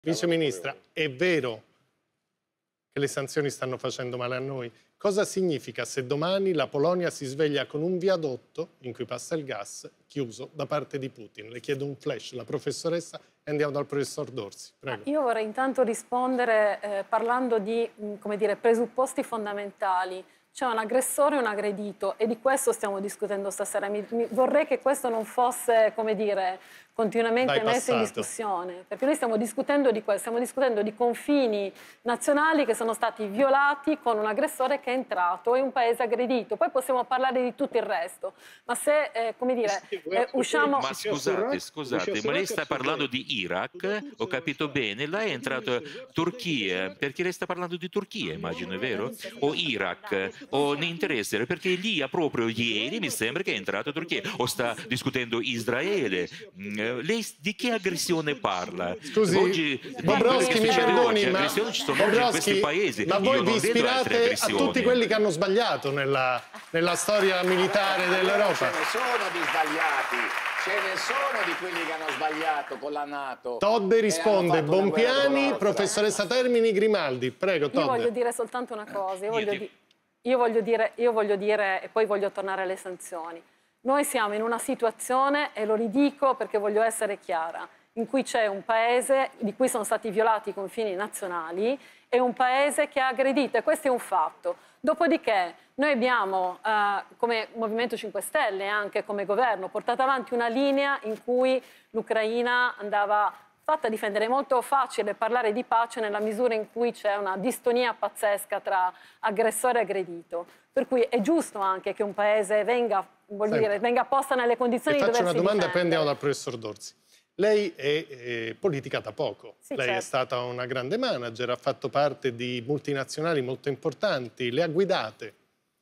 Vice Ministra, è vero che le sanzioni stanno facendo male a noi? Cosa significa se domani la Polonia si sveglia con un viadotto in cui passa il gas chiuso da parte di Putin? Le chiedo un flash, la professoressa, e andiamo dal professor Dorsi. Prego. Io vorrei intanto rispondere parlando di come dire, presupposti fondamentali. C'è un aggressore e un aggredito e di questo stiamo discutendo stasera. Vorrei che questo non fosse, come dire, continuamente messo in discussione, perché noi stiamo discutendo di questo, stiamo discutendo di confini nazionali che sono stati violati con un aggressore che è entrato e un paese aggredito. Poi possiamo parlare di tutto il resto, ma se, come dire, usciamo... Ma scusate, ma lei sta parlando di Iraq? Ho capito bene, lei è entrato Turchia, perché lei sta parlando di Turchia, immagino, è vero? O Iraq? O ne interessa, perché lì proprio ieri mi sembra che è entrato Turchia, o sta discutendo Israele. Lei di che aggressione parla? Scusi, oggi, Bobrovski, mi perdoni, ma ci sono oggi in questi paesi. Ma voi vi ispirate a tutti quelli che hanno sbagliato nella storia militare dell'Europa? Ce ne sono di sbagliati. Ce ne sono di quelli che hanno sbagliato con la NATO. Todde risponde, Bompiani, professoressa Termini, Grimaldi. Prego, Todde. Io voglio dire soltanto una cosa. Io voglio dire, e poi voglio tornare alle sanzioni. Noi siamo in una situazione, e lo ridico perché voglio essere chiara, in cui c'è un paese di cui sono stati violati i confini nazionali e un paese che ha aggredito, e questo è un fatto. Dopodiché noi abbiamo, come Movimento 5 Stelle e anche come governo, portato avanti una linea in cui l'Ucraina andava fatta difendere. È molto facile parlare di pace nella misura in cui c'è una distonia pazzesca tra aggressore e aggredito. Per cui è giusto anche che un paese venga, venga posta nelle condizioni di doversi difendere. Faccio una domanda e poi andiamo difendere. dal professor Dorsi. Lei è politica da poco, Sì, lei certo. è stata una grande manager, ha fatto parte di multinazionali molto importanti, le ha guidate.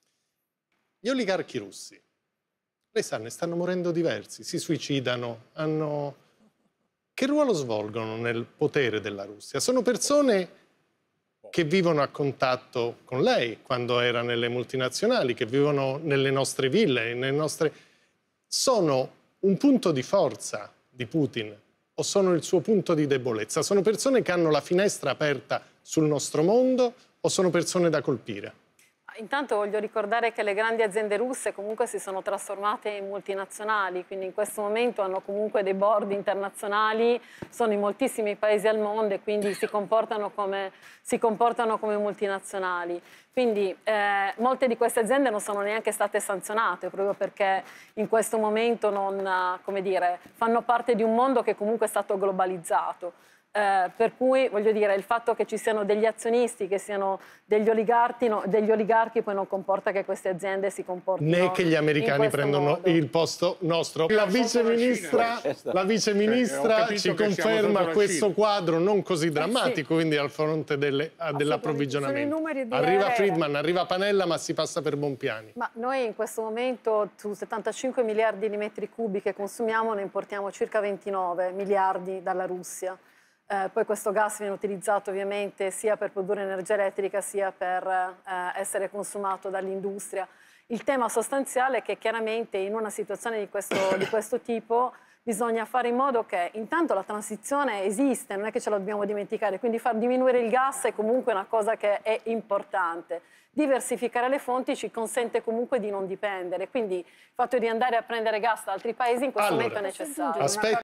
Gli oligarchi russi, lei sa, ne stanno morendo diversi, si suicidano, hanno... Che ruolo svolgono nel potere della Russia? Sono persone che vivono a contatto con lei quando era nelle multinazionali, che vivono nelle nostre ville, nelle nostre... Sono un punto di forza di Putin o sono il suo punto di debolezza? Sono persone che hanno la finestra aperta sul nostro mondo o sono persone da colpire? Intanto voglio ricordare che le grandi aziende russe comunque si sono trasformate in multinazionali, quindi in questo momento hanno comunque dei board internazionali, sono in moltissimi paesi al mondo e quindi si comportano come multinazionali. Quindi molte di queste aziende non sono neanche state sanzionate proprio perché in questo momento non, come dire, fanno parte di un mondo che comunque è stato globalizzato. Per cui voglio dire, il fatto che ci siano degli azionisti, che siano degli oligarchi poi non comporta che queste aziende si comportino né che gli americani prendono modo. il posto nostro. La vice ministra ci conferma questo quadro non così drammatico, quindi al fronte dell'approvvigionamento. Arriva Friedman, arriva Panella, ma si passa per Bompiani. Ma noi in questo momento su 75 miliardi di metri cubi che consumiamo ne importiamo circa 29 miliardi dalla Russia. Poi questo gas viene utilizzato ovviamente sia per produrre energia elettrica sia per essere consumato dall'industria. Il tema sostanziale è che chiaramente in una situazione di questo tipo bisogna fare in modo che intanto la transizione esiste, non è che ce la dobbiamo dimenticare, quindi far diminuire il gas è comunque una cosa che è importante. Diversificare le fonti ci consente comunque di non dipendere, quindi il fatto di andare a prendere gas da altri paesi in questo momento è necessario.